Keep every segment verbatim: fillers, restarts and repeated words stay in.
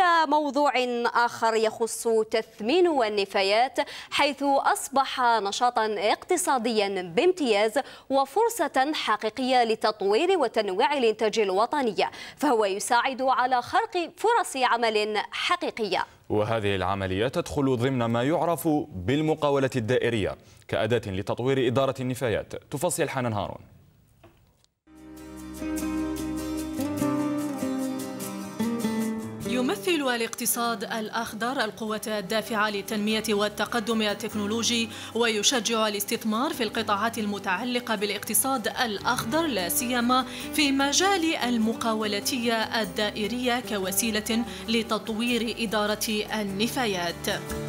إلى موضوع آخر يخص تثمين النفايات، حيث أصبح نشاطا اقتصاديا بامتياز وفرصة حقيقية لتطوير وتنويع الإنتاج الوطني، فهو يساعد على خلق فرص عمل حقيقية. وهذه العملية تدخل ضمن ما يعرف بالمقاولة الدائرية كأداة لتطوير إدارة النفايات. تفصل حنان هارون. يمثل الاقتصاد الأخضر القوة الدافعة للتنمية والتقدم التكنولوجي، ويشجع الاستثمار في القطاعات المتعلقة بالاقتصاد الأخضر، لا سيما في مجال المقاولاتية الدائرية كوسيلة لتطوير إدارة النفايات.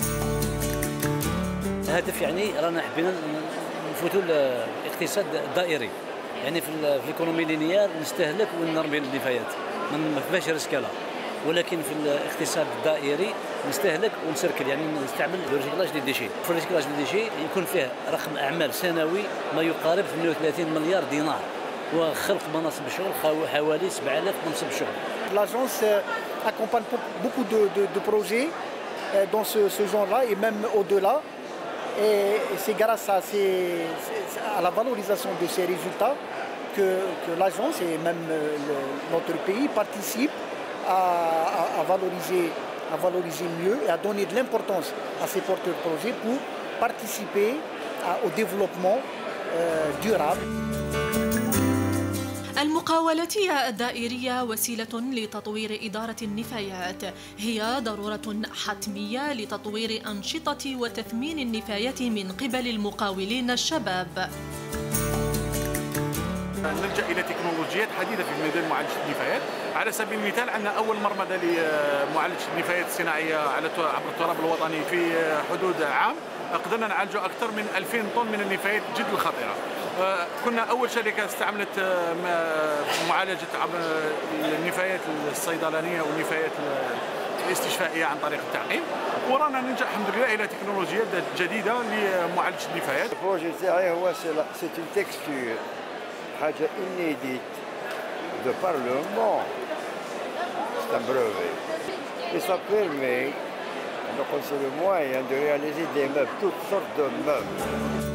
الهدف يعني رانا حبينا نفوتوا الاقتصاد الدائري، يعني في الايكونومي لينيير نستهلك ونرمي النفايات، ما فيهاش ريسكالا، ولكن في الاقتصاد الدائري نستهلك ونسركل، يعني نستعمل الريسيكلاج دي ديشي. في الريسيكلاج دي ديشي يكون فيه رقم اعمال سنوي ما يقارب ثمانية وثلاثين مليار دينار، وخلق مناصب الشغل حوالي سبعة آلاف منصب شغل. L'agence accompagne beaucoup de, de, de projets dans ce, ce genre-là et même au-delà. Et c'est grâce à, ces, à la valorisation de ces résultats que, que l'agence et même le, notre pays participent à, à, à, valoriser, à valoriser mieux et à donner de l'importance à ces porteurs de projets pour participer à, au développement euh, durable. المقاولاتية الدائرية وسيلة لتطوير إدارة النفايات، هي ضرورة حتمية لتطوير أنشطة وتثمين النفايات من قبل المقاولين الشباب. نلجأ إلى تكنولوجيات حديثة في مجال معالجة النفايات. على سبيل المثال عندنا أول مرمدة لمعالجة النفايات الصناعية على عبر التراب الوطني في حدود عام، قدرنا نعالج أكثر من ألفين طن من النفايات جد الخطيرة. كنا أول شركة استعملت معالجة النفايات الصيدلانية والنفايات الاستشفائية عن طريق التعقيم، ورانا ننجح الحمد لله إلى تكنولوجيات جديدة لمعالجة النفايات. البروجي تاعي هو سي اون تكستور حاجة انيديت دو بار لو موند، سي ان بروفي et ça permet donc c'est le moyen de réaliser des meubles, toutes sortes de meubles.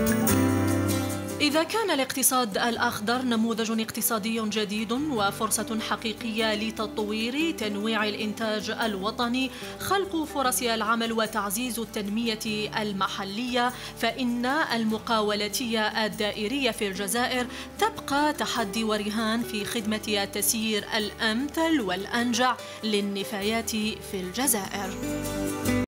إذا كان الاقتصاد الأخضر نموذج اقتصادي جديد وفرصة حقيقية لتطوير تنويع الإنتاج الوطني، خلق فرص العمل وتعزيز التنمية المحلية، فإن المقاولاتية الدائرية في الجزائر تبقى تحدي ورهان في خدمة التسيير الأمثل والأنجع للنفايات في الجزائر.